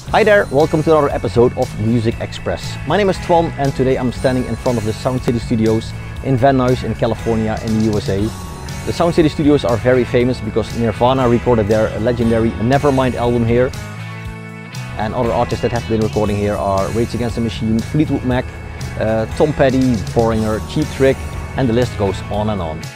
Hi there, welcome to another episode of Music Express. My name is Twan and today I'm standing in front of the Sound City Studios in Van Nuys in California in the USA. The Sound City Studios are very famous because Nirvana recorded their legendary Nevermind album here. And other artists that have been recording here are Rage Against the Machine, Fleetwood Mac, Tom Petty, Foreigner, Cheap Trick, and the list goes on and on.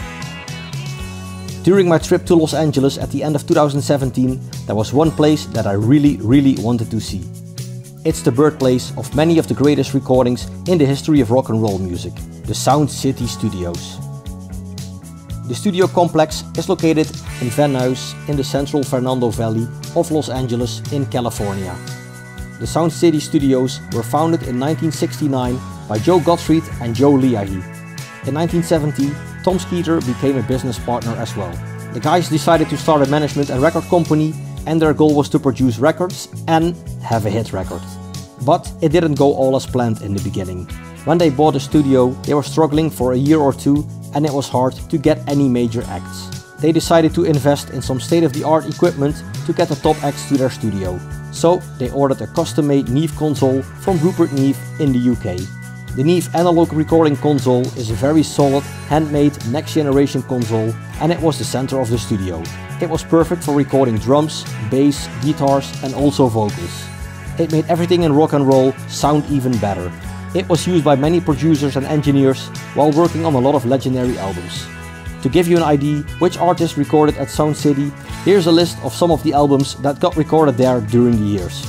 During my trip to Los Angeles at the end of 2017, there was one place that I really wanted to see. It's the birthplace of many of the greatest recordings in the history of rock and roll music, the Sound City Studios. The studio complex is located in Van Nuys in the central Fernando Valley of Los Angeles in California. The Sound City Studios were founded in 1969 by Joe Gottfried and Joe Leahy. In 1970, Tom Skeeter became a business partner as well. The guys decided to start a management and record company, and their goal was to produce records and have a hit record. But it didn't go all as planned in the beginning. When they bought a studio, they were struggling for a year or two and it was hard to get any major acts. They decided to invest in some state-of-the-art equipment to get the top acts to their studio. So they ordered a custom-made Neve console from Rupert Neve in the UK. The Neve analog recording console is a very solid, handmade, next-generation console, and it was the center of the studio. It was perfect for recording drums, bass, guitars and also vocals. It made everything in rock and roll sound even better. It was used by many producers and engineers while working on a lot of legendary albums. To give you an idea which artists recorded at Sound City, here's a list of some of the albums that got recorded there during the years.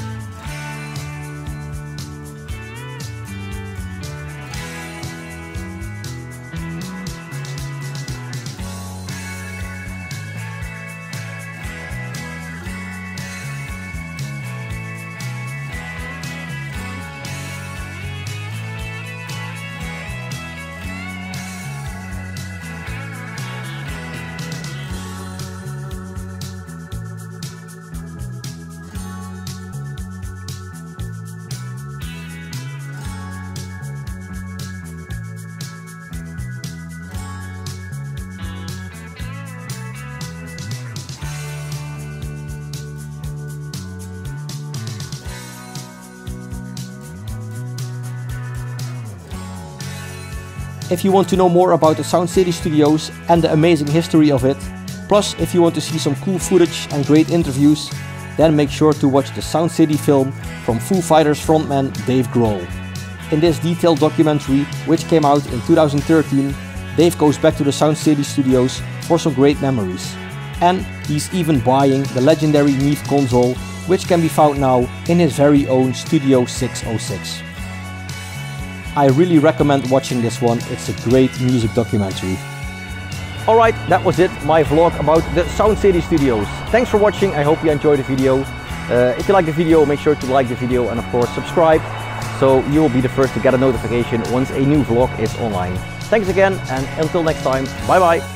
If you want to know more about the Sound City Studios and the amazing history of it, plus if you want to see some cool footage and great interviews, then make sure to watch the Sound City film from Foo Fighters frontman Dave Grohl. In this detailed documentary, which came out in 2013, Dave goes back to the Sound City Studios for some great memories. And he's even buying the legendary Neve console, which can be found now in his very own Studio 606. I really recommend watching this one, it's a great music documentary. Alright, that was it, my vlog about the Sound City Studios. Thanks for watching, I hope you enjoyed the video. If you like the video, make sure to like the video and of course subscribe, so you will be the first to get a notification once a new vlog is online. Thanks again and until next time, bye bye!